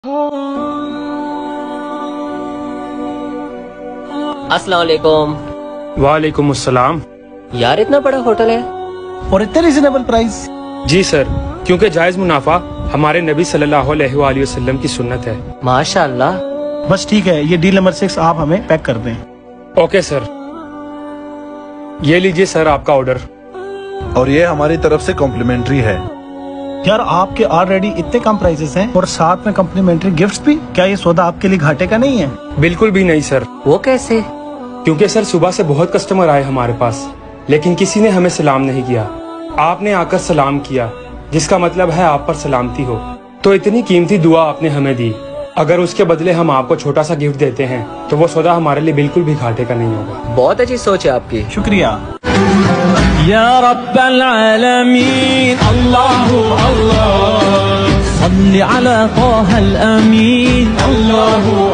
السلام علیکم۔ وعلیکم السلام۔ یار اتنا بڑا ہوٹل ہے اور اتنے ریزنیبل پرائز؟ جی سر، کیونکہ جائز منافع ہمارے نبی صلی اللہ علیہ وآلہ وسلم کی سنت ہے۔ ماشاء اللہ۔ بس ٹھیک ہے، یہ ڈیل نمبر 6 آپ ہمیں پیک کر دیں۔ اوکے سر، یہ لیجئے سر آپ کا آرڈر۔ اور یہ ہماری طرف سے کمپلیمنٹری ہے۔ یار آپ کے آلریڈی اتنے کم پرائزز ہیں اور ساتھ میں کمپلیمنٹری گفٹس بھی، کیا یہ سودا آپ کے لیے گھاٹے کا نہیں ہے؟ بالکل بھی نہیں سر، وہ کیسے؟ کیونکہ سر صبح سے بہت کسٹمر آئے ہمارے پاس، لیکن کسی نے ہمیں سلام نہیں کیا۔ آپ نے آ کر سلام کیا، جس کا مطلب ہے آپ پر سلامتی ہو۔ تو اتنی قیمتی دعا آپ نے ہمیں دی، اگر اس کے بدلے ہم آپ کو چھوٹا سا گفٹ دیتے ہیں تو وہ سودا ہمارے لیے بالکل بھی گھاٹے کا نہیں ہوگا۔ بہت اچھی سوچ ہے آپ کی، شکریہ۔ یا رب العالمین اللہ اللہ صل علی طه الامین اللہ